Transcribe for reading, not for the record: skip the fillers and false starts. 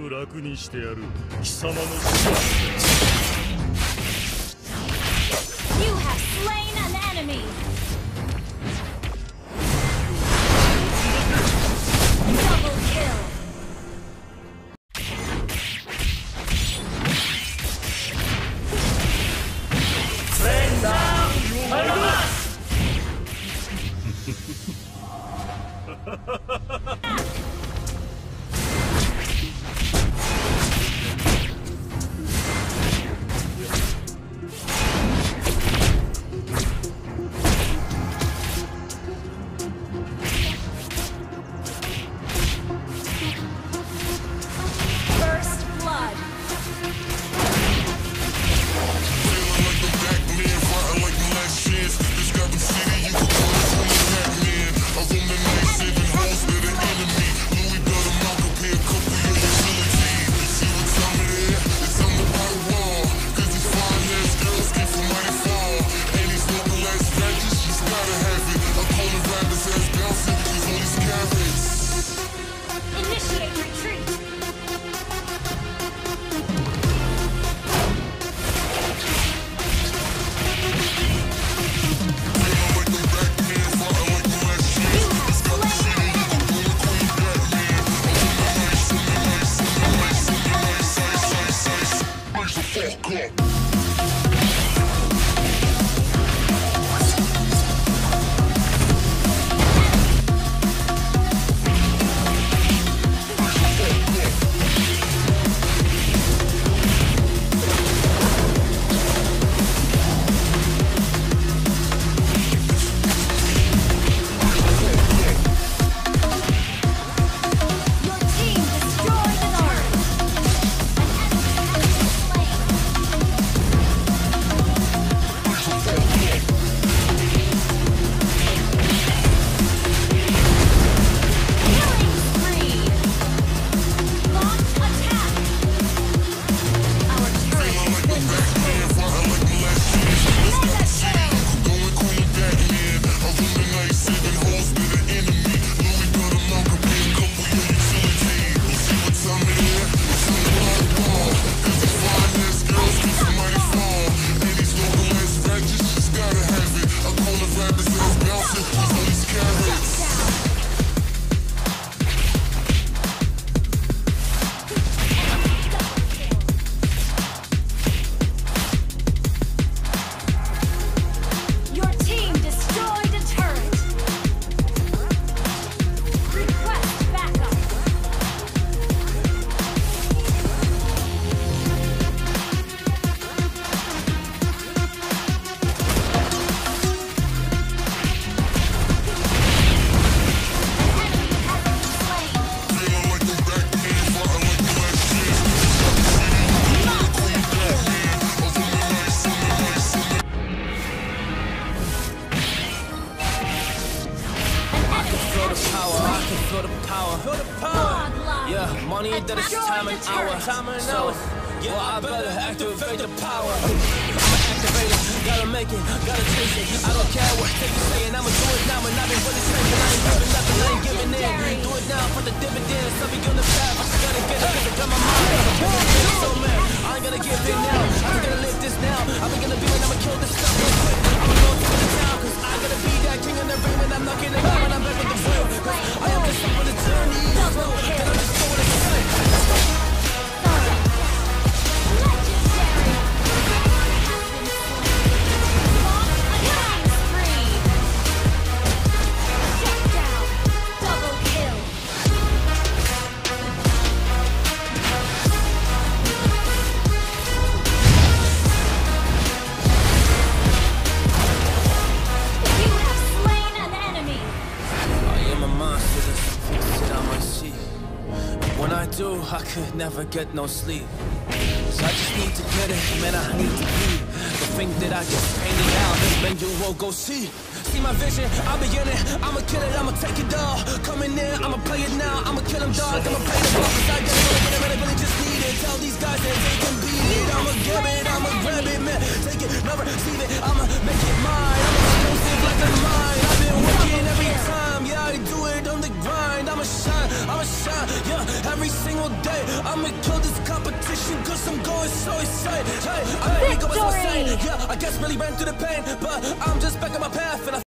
楽にしてやる。貴様の死は。 You have slain an enemy. Double kill. Rain down, First blood. Initiate retreat. Your team destroyed an army. An enemy has been slain. Killing spree. Launch attack. Our turret has been destroyed. Mega kill. Your team destroyed a turret. Request backup. An enemy has been slain. Feel the power, I can feel the power. Godlike. Yeah, money that is time and hour. So, yeah, I better activate the power. I'ma activate it, gotta make it, gotta chase it. I don't care what they be saying, I'ma do it now. And I've been really saying, I ain't giving nothing, I ain't giving in. Do it now for the dividends, I'll be on the path. I just gotta get it, cause I got my mind. So man, I ain't gonna give in now. I'm gonna live this now. I'm gonna be and I'ma kill this stuff real quick. I'ma go to the town, cause I gotta be that king in the ring. And I'm knocking it down when I'm back with the real. I am just up on the journey. Double kill. I'm just going to say. Legendary. Launch attack spree. Shut down. Double kill. You have slain an enemy. I am a monster that's sit on my seat. When I do, I could never get no sleep. So I just need to get it, man, I need to be the thing that I just painted out, then you will go see. See my vision, I'll be in it, I'ma kill it, I'ma take it all. Coming in, I'ma play it now, I'ma kill them dog, I'ma play the ball, cause I get it, I really just need it. Tell these guys that they can beat it, I'ma give it, I'ma grab it, man. Take it, never receive it, I'ma make it mine. I'm explosive like a mine, I've been working every time, yeah, I do it on the grind. I'ma shine, shine. Yeah, every single day I'ma kill this competition, cause I'm going so insane. Hey, I ain't going so insane. Yeah, I guess really ran through the pain, but I'm just back on my path and I